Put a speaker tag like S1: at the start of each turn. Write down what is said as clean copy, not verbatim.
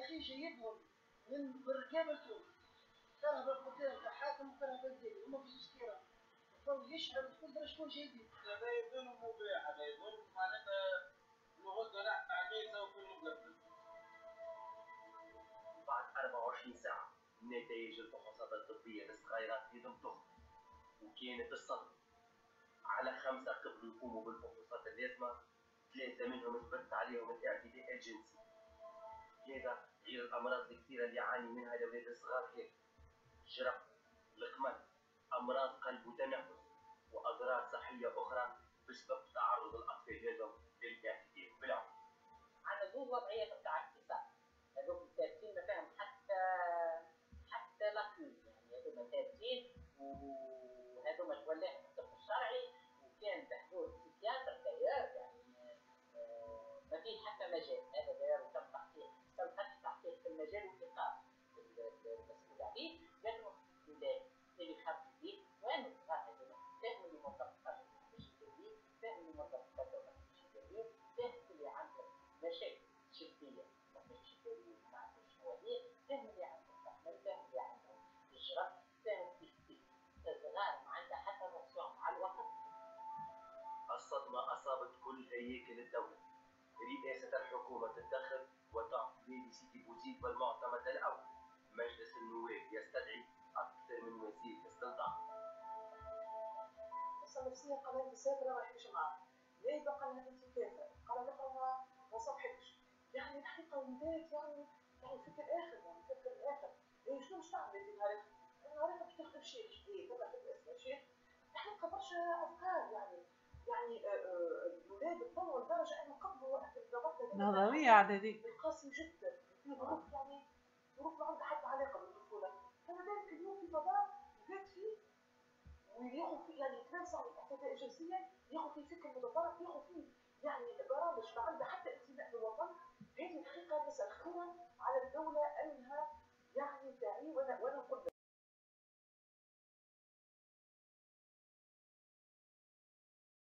S1: اخي جايبهم من رقابتهم، كرهبة القتال تاع حاكم وكرهبة الدين، هما في تشكيرة تو يشعل تقدر شكون جايبين. هذا يظن مبيع، هذا يظن معناتها نغض تاع جايزة وكل مقلب.
S2: بعد 24 ساعة نتائج الفحوصات الطبية للصغيرات لازم تخرج، وكانت الصدمة. على 5 قبلوا يقوموا بالفحوصات اللازمة، 3 منهم اثبت عليهم الاعتداء الجنسي. هذا غير الأمراض الكثيرة اللي يعاني منها الأولاد الصغار هذه: الجرب، القمل، أمراض قلب وتنفس، وأضرار صحية أخرى بسبب تعرض الأطفال هذم للاعتداء بالعنف.
S3: على زوج وضعية بتاع الاقتصاد، هذوك الثابتين ما فيهم حتى لاكون، يعني هذوما ثابتين وهذوما تولاهم الطب الشرعي وكان بحضور بسيكياتر داير، يعني ما فيه حتى مجال. هذا داير تم فتح تحقيق في المجال والإيقاف المسؤول عليه لأنه الولاد اللي خرجوا به وين الصغار هذوما فاهم اللي مرتبطات مش جديد، فاهم اللي مرتبطات مش جديد، فاهم اللي عندهم مشاكل جدية مش جديد ما عندهمش مواضيع، فاهم اللي عندهم تحمل، فاهم اللي عندهم هجرة، فاهم كيف الصغار ما عندها حتى نوصيون مع الوقت.
S2: الصدمة أصابت كل هياكل الدولة. رئاسة الحكومة تتدخل وتعطي لسيدي بوزيد والمعتمد الأول. مجلس النواب يستدعي أكثر من وزير استنطاق.
S4: بس نفسيا قناة مسافر ما يحبش معاه، ليه بقى لها انت كافر؟ قال لها ما صفحتش، يعني الحقيقة ولدات يعني في الآخر، يعني في الآخر إيه شنو باش تعمل في نهارك؟ نهارك باش تخدم شيخ، إيه تبع في الاسم شيخ، الحقيقة برشا أفكار يعني الولاد تطوروا لدرجة أنه قبلوا وقت الضغط
S5: نظرية إعدادية
S4: قاسي جدا، في ظروف يعني ظروف ما عندها حتى علاقة بالطفولة، فما بالك اليوم في فضاء ولاد فيه وياخذ فيه يعني يتنافس على الاعتداء جنسيا، ياخذ فيه فكر متطرف، ياخذ فيه يعني برامج ما عندها حتى انتماء للوطن. هذه الحقيقة مسألة أخيرا على الدولة أنها